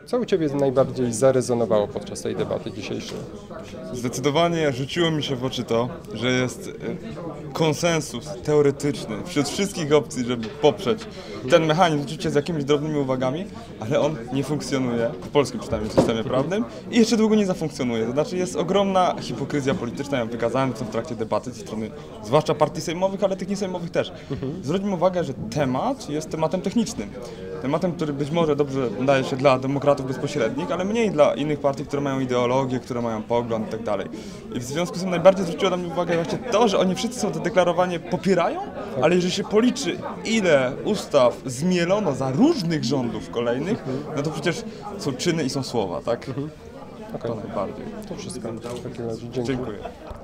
Co u Ciebie najbardziej zarezonowało podczas tej debaty dzisiejszej? Zdecydowanie rzuciło mi się w oczy to, że jest konsensus teoretyczny wśród wszystkich opcji, żeby poprzeć ten mechanizm, oczywiście z jakimiś drobnymi uwagami, ale on nie funkcjonuje, w polskim przynajmniej systemie prawnym, i jeszcze długo nie zafunkcjonuje. To znaczy jest ogromna hipokryzja polityczna, ja wykazałem to w trakcie debaty ze strony zwłaszcza partii sejmowych, ale tych niesejmowych też. Zwróćmy uwagę, że temat jest tematem technicznym. Tematem, który być może dobrze nadaje się dla demokratów bezpośrednich, ale mniej dla innych partii, które mają ideologię, które mają pogląd i tak dalej. I w związku z tym najbardziej zwróciło na mnie uwagę właśnie to, że oni wszyscy są to deklarowanie popierają, ale jeżeli się policzy, ile ustaw zmielono za różnych rządów kolejnych, no to przecież są czyny i są słowa, tak? Okej. To najbardziej. To wszystko w takim razie. Dzięki. Dziękuję.